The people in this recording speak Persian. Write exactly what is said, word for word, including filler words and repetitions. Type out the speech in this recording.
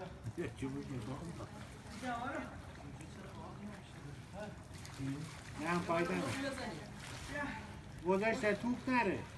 چی بود نگاه نه هم فایده نه گذاشته توپ نره